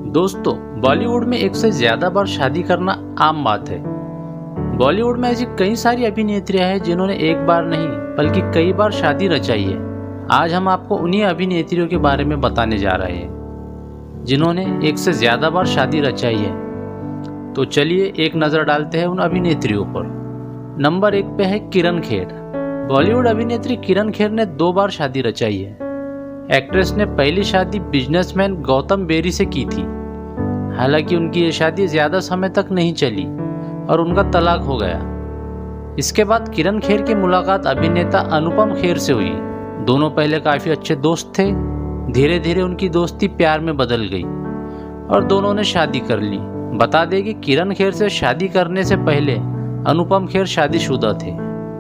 दोस्तों, बॉलीवुड में एक से ज्यादा बार शादी करना आम बात है। बॉलीवुड में ऐसी कई सारी अभिनेत्रियां हैं जिन्होंने एक बार नहीं बल्कि कई बार शादी रचाई है। आज हम आपको उन्हीं अभिनेत्रियों के बारे में बताने जा रहे हैं जिन्होंने एक से ज्यादा बार शादी रचाई है। तो चलिए एक नज़र डालते हैं उन अभिनेत्रियों पर। नंबर 1 पे है किरण खेर। बॉलीवुड अभिनेत्री किरण खेर ने 2 बार शादी रचाई है। एक्ट्रेस ने पहली शादी बिजनेसमैन गौतम बेरी से की थी। हालांकि उनकी ये शादी ज़्यादा समय तक नहीं चली और उनका तलाक हो गया। इसके बाद किरण खेर की मुलाकात अभिनेता अनुपम खेर से हुई। दोनों पहले काफ़ी अच्छे दोस्त थे। धीरे धीरे उनकी दोस्ती प्यार में बदल गई और दोनों ने शादी कर ली। बता दें कि किरण खेर से शादी करने से पहले अनुपम खेर शादीशुदा थे।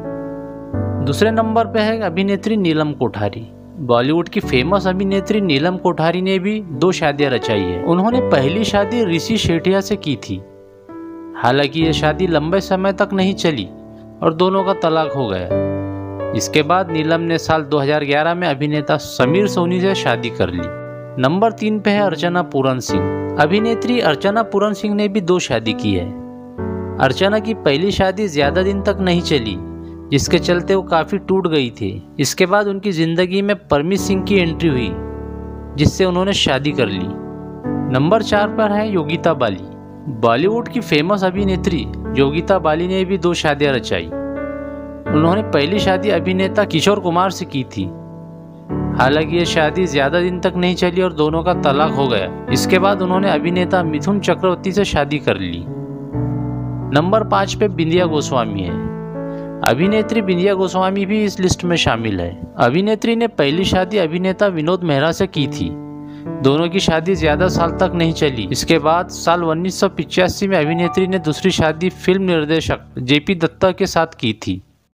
दूसरे नंबर पर है अभिनेत्री नीलम कोठारी। बॉलीवुड की फेमस अभिनेत्री नीलम कोठारी ने भी 2 शादियां रचाई है। उन्होंने पहली शादी ऋषि शेठिया से की थी। हालांकि यह शादी लंबे समय तक नहीं चली और दोनों का तलाक हो गया। इसके बाद नीलम ने साल 2011 में अभिनेता समीर सोनी से शादी कर ली। नंबर 3 पे है अर्चना पूरन सिंह। अभिनेत्री अर्चना पूरन सिंह ने भी 2 शादी की है। अर्चना की पहली शादी ज्यादा दिन तक नहीं चली, जिसके चलते वो काफ़ी टूट गई थी। इसके बाद उनकी ज़िंदगी में परमित सिंह की एंट्री हुई, जिससे उन्होंने शादी कर ली। नंबर 4 पर है योगिता बाली। बॉलीवुड की फेमस अभिनेत्री योगिता बाली ने भी 2 शादियां रचाई। उन्होंने पहली शादी अभिनेता किशोर कुमार से की थी। हालांकि ये शादी ज़्यादा दिन तक नहीं चली और दोनों का तलाक हो गया। इसके बाद उन्होंने अभिनेता मिथुन चक्रवर्ती से शादी कर ली। नंबर 5 पे बिंदिया गोस्वामी है। अभिनेत्री बिंदिया गोस्वामी भी इस लिस्ट में शामिल है। अभिनेत्री ने पहली शादी अभिनेता विनोद मेहरा से की थी। दोनों की शादी ज्यादा साल तक नहीं चली। इसके बाद साल 1985 में अभिनेत्री ने दूसरी शादी फिल्म निर्देशक जेपी दत्ता के साथ की थी।